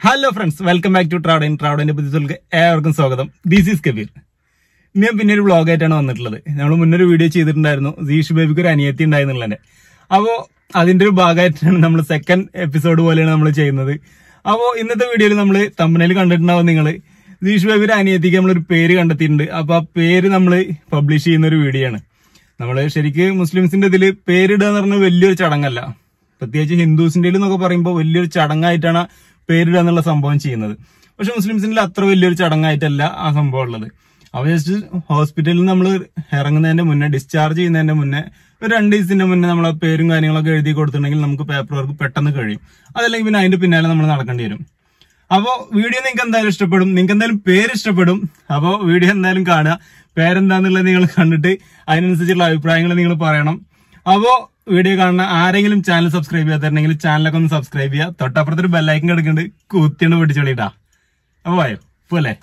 Hello friends, welcome back to ട്രാവ്ഡിന്റെ പുതിയ ഏവർക്കും സ്വാഗതം. This is Kabir. ഞാൻ പിന്നെ ഒരു വ്ളോഗായിട്ടാണ് വന്നിട്ടുള്ളത്. നമ്മൾ മുന്നൊരു വീഡിയോ ചെയ്തിട്ടുണ്ടായിരുന്നു, Zeeshubabyക്ക് ഒരു അനിയത്തി ഉണ്ടായിരുന്നുള്ളതിന്റെ. അപ്പോ അതിന്റെ ഒരു ഭാഗമായിട്ടാണ് നമ്മൾ സെക്കൻഡ് എപ്പിസോഡ് പോലെയാണ് നമ്മൾ ചെയ്യുന്നത്. അപ്പോ ഇന്നത്തെ വീഡിയോയിൽ നമ്മൾ തമ്പനയിൽ കണ്ടിട്ടുണ്ടാവും നിങ്ങൾ, Zeeshubabyയുടെ അനിയത്തിക്ക് നമ്മളൊരു പേര് കണ്ടെത്തിയിട്ടുണ്ട്. അപ്പൊ ആ പേര് നമ്മൾ പബ്ലിഷ് ചെയ്യുന്ന ഒരു വീഡിയോ ആണ്. നമ്മള് ശരിക്ക് മുസ്ലിംസിന്റെ ഇതിൽ പേരിടുക എന്ന് പറഞ്ഞാൽ വലിയൊരു ചടങ്ങല്ല. പ്രത്യേകിച്ച് ഹിന്ദുസിന്റെ എന്നൊക്കെ പറയുമ്പോൾ വലിയൊരു ചടങ്ങായിട്ടാണ് പേരിടുക എന്നുള്ള സംഭവം ചെയ്യുന്നത്. പക്ഷെ മുസ്ലിംസിന്റെ അത്ര വലിയൊരു ചടങ്ങായിട്ടല്ല ആ സംഭവം ഉള്ളത്. അപ്പൊ ജസ്റ്റ് ഹോസ്പിറ്റലിൽ നമ്മൾ ഇറങ്ങുന്നതിന്റെ മുന്നേ, ഡിസ്ചാർജ് ചെയ്യുന്നതിന്റെ മുന്നേ ഒരു 2 ദിവസത്തിന്റെ മുന്നേ നമ്മളെ പേരും കാര്യങ്ങളൊക്കെ എഴുതി കൊടുത്തിട്ടുണ്ടെങ്കിൽ നമുക്ക് പേപ്പർ വർക്ക് പെട്ടെന്ന് കഴിയും. അതല്ലെങ്കിൽ പിന്നെ അതിന്റെ പിന്നാലെ നമ്മൾ നടക്കേണ്ടി വരും. അപ്പോ വീഡിയോ നിങ്ങൾക്ക് എന്തായാലും ഇഷ്ടപ്പെടും, നിങ്ങൾക്ക് എന്തായാലും പേര് ഇഷ്ടപ്പെടും. അപ്പോ വീഡിയോ എന്തായാലും കാണുക. പേരെന്താന്നുള്ളത് നിങ്ങൾ കണ്ടിട്ട് അതിനനുസരിച്ചുള്ള അഭിപ്രായങ്ങൾ നിങ്ങൾ പറയണം. അപ്പോ വീഡിയോ കാണുന്ന ആരെങ്കിലും ചാനൽ സബ്സ്ക്രൈബ് ചെയ്യാത്തുണ്ടെങ്കിൽ ചാനലൊക്കെ ഒന്ന് സബ്സ്ക്രൈബ് ചെയ്യുക. തൊട്ടപ്പുറത്തൊരു ബെല്ലൈക്കൻ കിടക്കുന്നുണ്ട്, കുത്തിണ്ട് പിടിച്ചോളിട്ടാ. അപ്പൊ വായോ പോലെ.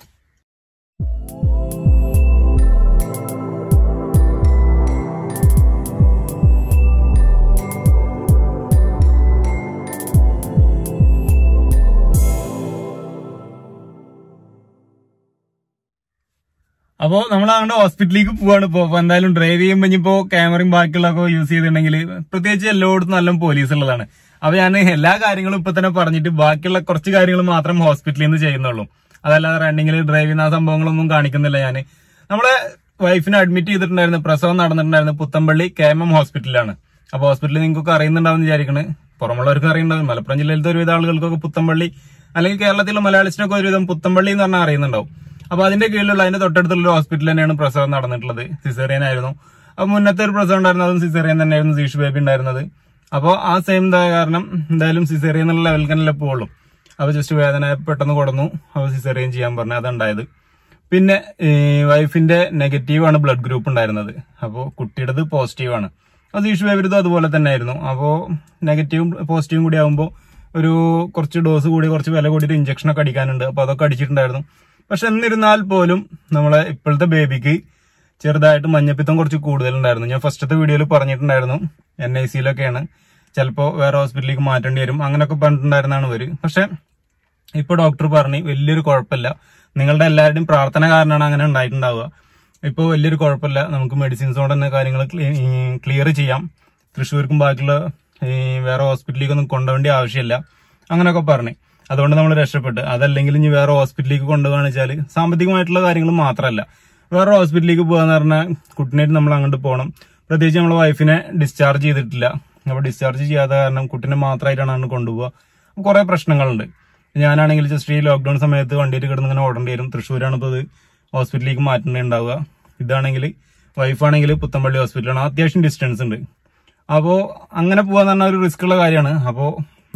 അപ്പോ നമ്മൾ അങ്ങോട്ട് ഹോസ്പിറ്റലിലേക്ക് പോവാണ്. ഇപ്പൊ എന്തായാലും ഡ്രൈവ് ചെയ്യുമ്പോൾ ഇനിയിപ്പോ ക്യാമറയും ബാക്കിയുള്ളതൊക്കെ യൂസ് ചെയ്തിട്ടുണ്ടെങ്കിൽ, പ്രത്യേകിച്ച് എല്ലായിടത്തും നല്ല പോലീസ് ഉള്ളതാണ്. അപ്പൊ ഞാൻ എല്ലാ കാര്യങ്ങളും ഇപ്പൊ തന്നെ പറഞ്ഞിട്ട് ബാക്കിയുള്ള കുറച്ച് കാര്യങ്ങൾ മാത്രം ഹോസ്പിറ്റലിൽ നിന്ന് ചെയ്യുന്നുള്ളൂ. അതല്ലാതെ റണ്ണിങ്ങിൽ ഡ്രൈവ് ചെയ്യുന്ന ആ സംഭവങ്ങളൊന്നും കാണിക്കുന്നില്ല ഞാൻ. നമ്മളെ വൈഫിനെ അഡ്മിറ്റ് ചെയ്തിട്ടുണ്ടായിരുന്നു, പ്രസവം നടന്നിട്ടുണ്ടായിരുന്നു പുത്തമ്പള്ളി KMM ഹോസ്പിറ്റലിലാണ്. അപ്പൊ ഹോസ്പിറ്റലിൽ നിങ്ങൾക്കൊക്കെ അറിയുന്നുണ്ടാവും വിചാരിക്കണേ, പുറമുള്ളവർക്ക് അറിയുന്നുണ്ടാവും. മലപ്പുറം ജില്ലയിലത്തെ ഒരുവിധ ആളുകൾക്കൊക്കെ പുത്തമ്പള്ളി, അല്ലെങ്കിൽ കേരളത്തിലെ മലയാളിസിനൊക്കെ ഒരുവിധം പുത്തമ്പള്ളി എന്ന് പറഞ്ഞാൽ അറിയുന്നുണ്ടാവും. അപ്പൊ അതിന്റെ കീഴിലുള്ള അതിന്റെ തൊട്ടടുത്തുള്ള ഒരു ഹോസ്പിറ്റൽ തന്നെയാണ് പ്രസവം നടന്നിട്ടുള്ളത്. സിസേറിയൻ ആയിരുന്നു. അപ്പൊ മുന്നത്തെ ഒരു പ്രസവം ഉണ്ടായിരുന്നു, അതും സിസേറിയൻ തന്നെയായിരുന്നു Zeeshubaby ഉണ്ടായിരുന്നത്. അപ്പോൾ ആ സെയിം കാരണം എന്തായാലും സിസേറിയൻ എന്നുള്ള ലെവലിൽ തന്നെ പോകുള്ളൂ. അപ്പൊ ജസ്റ്റ് വേദന പെട്ടെന്ന് കൊടുന്നു, അപ്പൊ സിസേറിയൻ ചെയ്യാൻ പറഞ്ഞു, അതുണ്ടായത്. പിന്നെ വൈഫിന്റെ നെഗറ്റീവ് ആണ് ബ്ലഡ് ഗ്രൂപ്പ് ഉണ്ടായിരുന്നത്. അപ്പോൾ കുട്ടിയുടേത് പോസിറ്റീവ് ആണ്. അത് Zeeshubabyയുടെ അതുപോലെ തന്നെ ആയിരുന്നു. അപ്പോൾ നെഗറ്റീവും പോസിറ്റീവും കൂടി ആകുമ്പോൾ ഒരു കുറച്ച് ഡോസ് കൂടി, കുറച്ച് വില കൂടിയിട്ട് ഇഞ്ചക്ഷനൊക്കെ അടിക്കാനുണ്ട്. അപ്പൊ അതൊക്കെ അടിച്ചിട്ടുണ്ടായിരുന്നു. പക്ഷെ എന്നിരുന്നാൽ പോലും നമ്മളെ ഇപ്പോഴത്തെ ബേബിക്ക് ചെറുതായിട്ട് മഞ്ഞപ്പിത്തം കുറച്ച് കൂടുതലുണ്ടായിരുന്നു. ഞാൻ ഫസ്റ്റത്തെ വീഡിയോയിൽ പറഞ്ഞിട്ടുണ്ടായിരുന്നു, NICയിലൊക്കെയാണ്, ചിലപ്പോൾ വേറെ ഹോസ്പിറ്റലിലേക്ക് മാറ്റേണ്ടി വരും, അങ്ങനെയൊക്കെ പറഞ്ഞിട്ടുണ്ടായിരുന്നാണ് ഇവര്. പക്ഷെ ഇപ്പൊ ഡോക്ടർ പറഞ്ഞു വലിയൊരു കുഴപ്പമില്ല, നിങ്ങളുടെ എല്ലാവരുടെയും പ്രാർത്ഥന കാരണമാണ് അങ്ങനെ ഉണ്ടായിട്ടുണ്ടാവുക. ഇപ്പോൾ വലിയൊരു കുഴപ്പമില്ല, നമുക്ക് മെഡിസിൻസ് കൊണ്ട് തന്നെ കാര്യങ്ങൾ ക്ലിയർ ചെയ്യാം, തൃശ്ശൂർക്കും ബാക്കിയുള്ള വേറെ ഹോസ്പിറ്റലിലേക്കൊന്നും കൊണ്ടുപോകേണ്ട ആവശ്യമില്ല, അങ്ങനെയൊക്കെ പറഞ്ഞു. അതുകൊണ്ട് നമ്മൾ രക്ഷപ്പെട്ട്. അതല്ലെങ്കിൽ ഇനി വേറെ ഹോസ്പിറ്റലിലേക്ക് കൊണ്ടുപോകാന്ന് വെച്ചാൽ സാമ്പത്തികമായിട്ടുള്ള കാര്യങ്ങൾ മാത്രമല്ല, വേറെ ഹോസ്പിറ്റലിലേക്ക് പോകാന്ന് പറഞ്ഞാൽ കുട്ടീനായിട്ട് നമ്മൾ അങ്ങോട്ട് പോകണം. പ്രത്യേകിച്ച് നമ്മളെ വൈഫിനെ ഡിസ്ചാർജ് ചെയ്തിട്ടില്ല. അപ്പോൾ ഡിസ്ചാർജ് ചെയ്യാത്ത കാരണം കുട്ടീനെ മാത്രമായിട്ടാണ് അങ്ങോട്ട് കൊണ്ടുപോകുക. കുറെ പ്രശ്നങ്ങളുണ്ട്. ഞാനാണെങ്കിൽ ജസ്റ്റ് ഈ ലോക്ക്ഡൌൺ സമയത്ത് വണ്ടിയിൽ കിടന്ന് ഇങ്ങനെ ഓടേണ്ടി വരും. തൃശ്ശൂരാണ് ഇപ്പോൾ ഇത് ഹോസ്പിറ്റലിലേക്ക് മാറ്റേണ്ടിണ്ടാവുക. ഇതാണെങ്കിൽ വൈഫാണെങ്കിൽ പുത്തമ്പള്ളി ഹോസ്പിറ്റലാണ്, അത്യാവശ്യം ഡിസ്റ്റൻസ് ഉണ്ട്. അപ്പോൾ അങ്ങനെ പോകാന്ന് പറഞ്ഞാൽ ഒരു റിസ്ക് ഉള്ള കാര്യമാണ്. അപ്പോൾ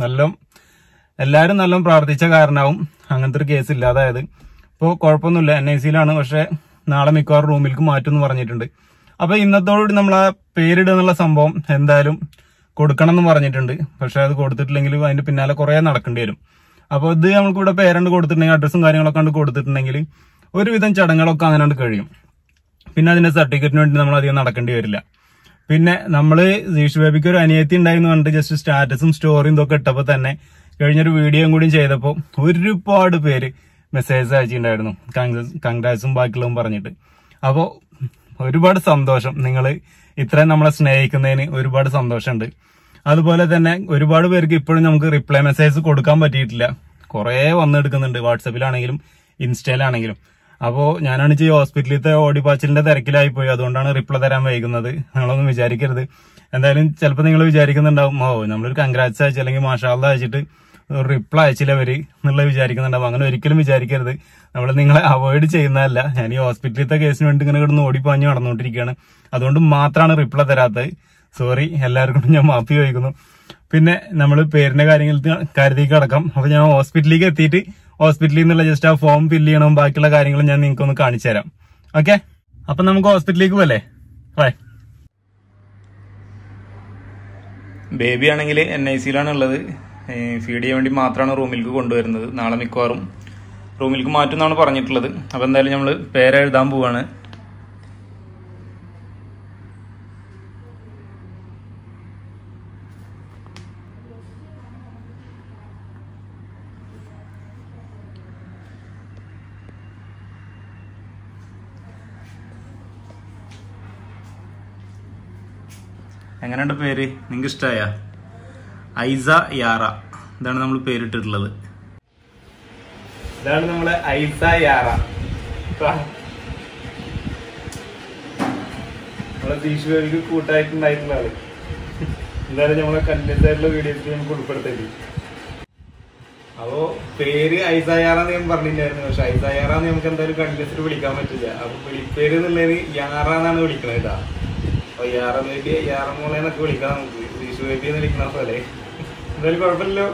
എല്ലാവരും നല്ല പ്രാർത്ഥിച്ച കാരണമാവും അങ്ങനത്തെ ഒരു കേസ് ഇല്ലാതായത്. ഇപ്പോൾ കുഴപ്പമൊന്നുമില്ല, NICയിലാണ്. പക്ഷെ നാളെ മിക്കവാറും റൂമിലേക്ക് മാറ്റുമെന്ന് പറഞ്ഞിട്ടുണ്ട്. അപ്പൊ ഇന്നത്തോടുകൂടി നമ്മൾ ആ പേരിടുക എന്നുള്ള സംഭവം എന്തായാലും കൊടുക്കണം എന്ന് പറഞ്ഞിട്ടുണ്ട്. പക്ഷെ അത് കൊടുത്തിട്ടില്ലെങ്കിൽ അതിന്റെ പിന്നാലെ കുറെ നടക്കേണ്ടി വരും. അപ്പൊ ഇത് നമുക്ക് ഇവിടെ പേരണ്ട് കൊടുത്തിട്ടുണ്ടെങ്കിൽ, അഡ്രസ്സും കാര്യങ്ങളൊക്കെ കണ്ട് കൊടുത്തിട്ടുണ്ടെങ്കിൽ ഒരുവിധം ചടങ്ങുകളൊക്കെ അങ്ങനെ കഴിയും. പിന്നെ അതിന്റെ സർട്ടിഫിക്കറ്റിന് വേണ്ടി നമ്മൾ അധികം നടക്കേണ്ടി വരില്ല. പിന്നെ നമ്മള് Zeeshubabyക്ക് ഒരു അനിയത്തി ഉണ്ടായിരുന്നു പറഞ്ഞിട്ട് ജസ്റ്റ് സ്റ്റാറ്റസും സ്റ്റോറിയും ഇതൊക്കെ ഇട്ടപ്പോൾ തന്നെ കഴിഞ്ഞൊരു വീഡിയോയും കൂടി ചെയ്തപ്പോൾ ഒരുപാട് പേര് മെസ്സേജ് അയച്ചിട്ടുണ്ടായിരുന്നു, കൺഗ്രാറ്റ്സും ബാക്കിയുള്ളതും പറഞ്ഞിട്ട്. അപ്പോൾ ഒരുപാട് സന്തോഷം, നിങ്ങൾ ഇത്രയും നമ്മളെ സ്നേഹിക്കുന്നതിന് ഒരുപാട് സന്തോഷമുണ്ട്. അതുപോലെ തന്നെ ഒരുപാട് പേർക്ക് ഇപ്പോഴും നമുക്ക് റിപ്ലൈ മെസ്സേജ് കൊടുക്കാൻ പറ്റിയിട്ടില്ല. കുറെ വന്നെടുക്കുന്നുണ്ട്, വാട്സപ്പിലാണെങ്കിലും ഇൻസ്റ്റയിലാണെങ്കിലും. അപ്പോൾ ഞാനാണ് ഈ ഹോസ്പിറ്റലിലത്തെ ഓടിപ്പാച്ചിലിന്റെ തിരക്കിലായിപ്പോയി, അതുകൊണ്ടാണ് റിപ്ലൈ തരാൻ വൈകുന്നത്. നിങ്ങളൊന്നും വിചാരിക്കരുത്. എന്തായാലും ചിലപ്പോൾ നിങ്ങൾ വിചാരിക്കുന്നുണ്ടാവും, നമ്മളൊരു കൺഗ്രാറ്റ്സ് അയച്ചു അല്ലെങ്കിൽ മാഷാഅല്ലാഹ് അയച്ചിട്ട് റിപ്ലൈ അയച്ചില്ല അവര് എന്നുള്ളത് വിചാരിക്കുന്നുണ്ടാവും. അങ്ങനെ ഒരിക്കലും വിചാരിക്കരുത്. നമ്മൾ നിങ്ങളെ അവോയ്ഡ് ചെയ്യുന്നതല്ല, ഞാൻ ഈ ഹോസ്പിറ്റലിലത്തെ കേസിന് വേണ്ടി ഇങ്ങനെ കിടന്ന് ഓടിപ്പാഞ്ഞ് നടന്നുകൊണ്ടിരിക്കുകയാണ്. അതുകൊണ്ട് മാത്രമാണ് റിപ്ലൈ തരാത്തത്. സോറി, എല്ലാവർക്കും ഞാൻ മാപ്പി ചോദിക്കുന്നു. പിന്നെ നമ്മൾ പേരിന്റെ കാര്യത്തിൽ കിടക്കാം. അപ്പൊ ഞാൻ ഹോസ്പിറ്റലിലേക്ക് എത്തിയിട്ട് ഹോസ്പിറ്റലിൽ നിന്നുള്ള ജസ്റ്റ് ആ ഫോം ഫില്ല് ചെയ്യണം, ബാക്കിയുള്ള കാര്യങ്ങൾ ഞാൻ നിങ്ങൾക്കൊന്ന് കാണിച്ചു തരാം. ഓക്കെ, അപ്പൊ നമുക്ക് ഹോസ്പിറ്റലിലേക്ക് പോലെ. ബൈ. ബേബി ആണെങ്കിൽ NICയിലാണ് ഉള്ളത്. ഫീഡ് ചെയ്യാൻ വേണ്ടി മാത്രമാണ് റൂമിലേക്ക് കൊണ്ടുവരുന്നത്. നാളെ മിക്കവാറും റൂമിലേക്ക് മാറ്റും എന്നാണ് പറഞ്ഞിട്ടുള്ളത്. അപ്പൊ എന്തായാലും നമ്മൾ പേരെഴുതാൻ പോവാണ്. എങ്ങനെയുണ്ട് പേര്? നിങ്ങൾക്ക് ഇഷ്ടമായ? ഐസ യാറ, ഇതാണ് നമ്മൾ പേരിട്ടിട്ടുള്ളത്. ഇതാണ് നമ്മളെ ഐസ യാറ. നമ്മളെ ദീഷുബേബിക്ക് കൂട്ടായിട്ടുണ്ടായിട്ടുള്ള ആള്. എന്തായാലും നമ്മളെ കണ്ടിന്യൂസ് വീഡിയോസ് നമുക്ക് ഉൾപ്പെടുത്തേണ്ടി. അപ്പോ പേര് ഐസയാറാന്ന് ഞാൻ പറഞ്ഞിട്ടുണ്ടായിരുന്നു. പക്ഷെ ഐസയാറാന്ന് നമുക്ക് എന്തായാലും കണ്ടിന്യൂസിൽ വിളിക്കാൻ പറ്റില്ല. അപ്പൊ വിളിപ്പേര് എന്നുള്ളത് യാറാന്നാണ് വിളിക്കണത് കേട്ടാ. അപ്പൊ യാറ ബേബി, യാറ മോളെ എന്നൊക്കെ വിളിക്കാം നമുക്ക്. ദീഷുബേബി എന്ന് വിളിക്കണ പോലെ എന്തായാലും കുഴപ്പമില്ലല്ലോ.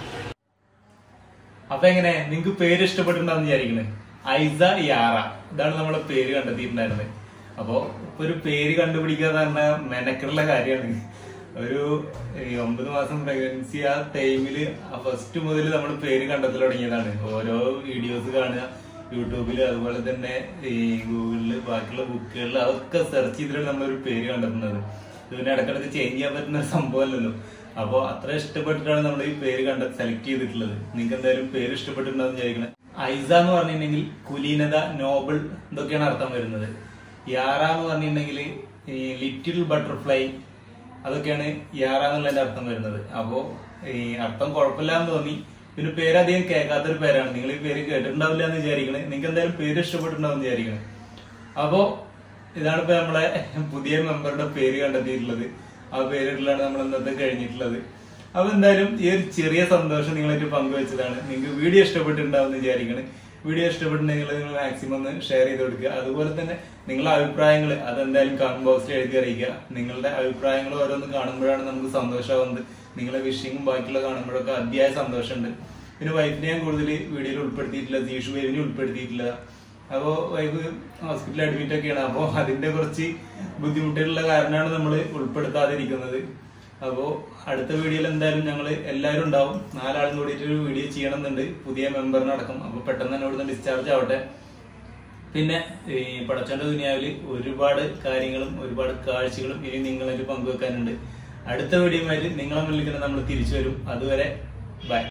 അപ്പൊ എങ്ങനെ നിങ്ങക്ക് പേര് ഇഷ്ടപ്പെട്ടിട്ടുണ്ടാവും വിചാരിക്കണേ. ഐസ യാറ, ഇതാണ് നമ്മളെ പേര് കണ്ടെത്തിയിട്ടുണ്ടായിരുന്നത്. അപ്പൊ ഇപ്പൊ ഒരു പേര് കണ്ടുപിടിക്കാന്ന് പറഞ്ഞാൽ മെനക്കെട്ടുള്ള കാര്യമാണ്. ഒരു 9 മാസം പ്രഗ്നൻസി ആ ടൈമില് ഫസ്റ്റ് മുതൽ നമ്മൾ പേര് കണ്ടെത്തൽ തുടങ്ങിയതാണ്. ഓരോ വീഡിയോസ് കാണുക യൂട്യൂബില്, അതുപോലെ തന്നെ ഈ ഗൂഗിളില്, ബാക്കിയുള്ള ബുക്കുകളിൽ അതൊക്കെ സെർച്ച് ചെയ്തിട്ടാണ് നമ്മളൊരു പേര് കണ്ടെത്തുന്നത്. ഇതിനെ ഇടക്കിടക്ക് ചേഞ്ച് ചെയ്യാൻ പറ്റുന്ന സംഭവമല്ലല്ലോ. അപ്പൊ അത്ര ഇഷ്ടപ്പെട്ടിട്ടാണ് നമ്മൾ ഈ പേര് സെലക്ട് ചെയ്തിട്ടുള്ളത്. നിങ്ങൾക്ക് എന്തായാലും പേര് ഇഷ്ടപ്പെട്ടിട്ടുണ്ടാവും വിചാരിക്കണേ. ഐസ എന്ന് പറഞ്ഞിട്ടുണ്ടെങ്കിൽ കുലീനത, നോബിൾ, ഇതൊക്കെയാണ് അർത്ഥം വരുന്നത്. യാറ എന്ന് പറഞ്ഞിട്ടുണ്ടെങ്കിൽ ലിറ്റിൽ ബട്ടർഫ്ലൈ, അതൊക്കെയാണ് യാറ എന്നുള്ളതിന്റെ അർത്ഥം വരുന്നത്. അപ്പോ ഈ അർത്ഥം കുഴപ്പമില്ലാന്ന് തോന്നി. പിന്നെ പേര് അധികം കേൾക്കാത്തൊരു പേരാണ്. നിങ്ങൾ ഈ പേര് കേട്ടിട്ടുണ്ടാവില്ല എന്ന് വിചാരിക്കണേ. നിങ്ങൾക്ക് എന്തായാലും പേര് ഇഷ്ടപ്പെട്ടിട്ടുണ്ടാവും വിചാരിക്കണേ. അപ്പോ ഇതാണ് ഇപ്പൊ നമ്മളെ പുതിയ മെമ്പറുടെ പേര് കണ്ടെത്തിയിട്ടുള്ളത്. ആ പേരിലാണ് നമ്മൾ ഇന്നത്തെ കഴിഞ്ഞിട്ടുള്ളത്. അപ്പൊ എന്തായാലും ഈ ഒരു ചെറിയ സന്തോഷം നിങ്ങളായിട്ട് പങ്കുവെച്ചതാണ്. നിങ്ങൾക്ക് വീഡിയോ ഇഷ്ടപ്പെട്ടിട്ടുണ്ടാവും എന്ന് വിചാരിക്കണേ. വീഡിയോ ഇഷ്ടപ്പെട്ടിട്ടുണ്ടെങ്കിൽ നിങ്ങൾ മാക്സിമം ഒന്ന് ഷെയർ ചെയ്ത് കൊടുക്കുക. അതുപോലെ തന്നെ നിങ്ങളുടെ അഭിപ്രായങ്ങൾ അതെന്തായാലും കമന്റ് ബോക്സിൽ എഴുതി അറിയിക്കുക. നിങ്ങളുടെ അഭിപ്രായങ്ങൾ ഓരോന്ന് കാണുമ്പോഴാണ് നമുക്ക് സന്തോഷമാവുന്നത്. നിങ്ങളെ വിഷിങ്ങും ബാക്കിയുള്ള കാണുമ്പോഴൊക്കെ അതിയായ സന്തോഷമുണ്ട്. പിന്നെ വൈഫിനെ ഞാൻ കൂടുതൽ വീഡിയോയിൽ ഉൾപ്പെടുത്തിയിട്ടില്ല, Zeeshubaby ഉൾപ്പെടുത്തിയിട്ടില്ല. അപ്പോൾ വൈഫ് ഹോസ്പിറ്റലിൽ അഡ്മിറ്റ് ഒക്കെയാണ്. അപ്പോൾ അതിന്റെ കുറച്ച് ബുദ്ധിമുട്ടുള്ള കാരണമാണ് നമ്മൾ ഉൾപ്പെടുത്താതിരിക്കുന്നത്. അപ്പോ അടുത്ത വീഡിയോയിൽ എന്തായാലും ഞങ്ങൾ എല്ലാവരും ഉണ്ടാവും. 4 ആളും കൂടിയിട്ട് ഒരു വീഡിയോ ചെയ്യണമെന്നുണ്ട്, പുതിയ മെമ്പറിനടക്കം. അപ്പൊ പെട്ടെന്ന് തന്നെ ഇവിടുന്ന് ഡിസ്ചാർജ് ആവട്ടെ. പിന്നെ ഈ പടച്ചോന്റെ ദുനിയാവിൽ ഒരുപാട് കാര്യങ്ങളും ഒരുപാട് കാഴ്ചകളും ഇനി നിങ്ങളായിട്ട് പങ്കുവെക്കാനുണ്ട്. അടുത്ത വീഡിയോയുമായിട്ട് നിങ്ങളെ മുന്നിൽ നമ്മൾ തിരിച്ചു വരും. അതുവരെ ബൈ.